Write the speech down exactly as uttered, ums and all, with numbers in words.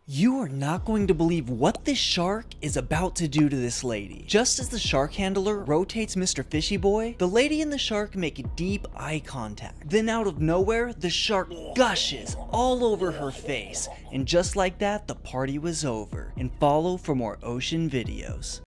You are not going to believe what this shark is about to do to this lady. Just as the shark handler rotates Mister Fishy Boy, the lady and the shark make deep eye contact. Then out of nowhere, the shark gushes all over her face. And just like that, the party was over. And follow for more ocean videos.